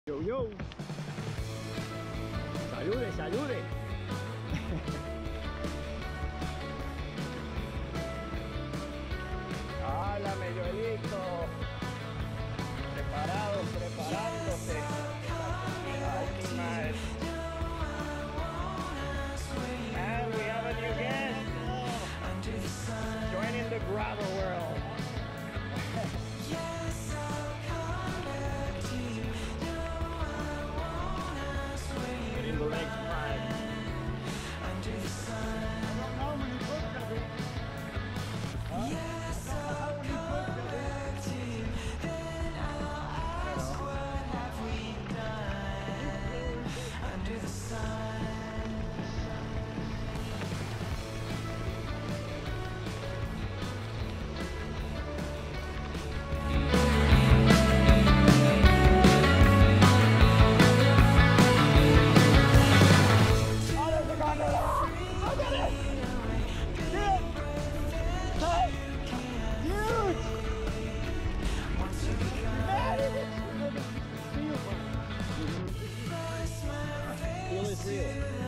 Yo, yo. Salude, salude. Háblame, Joelito. Preparados, preparándose. Ay, mi madre. And we have a new guest. Joining the gravel world. Getting the legs fried. Feel is real.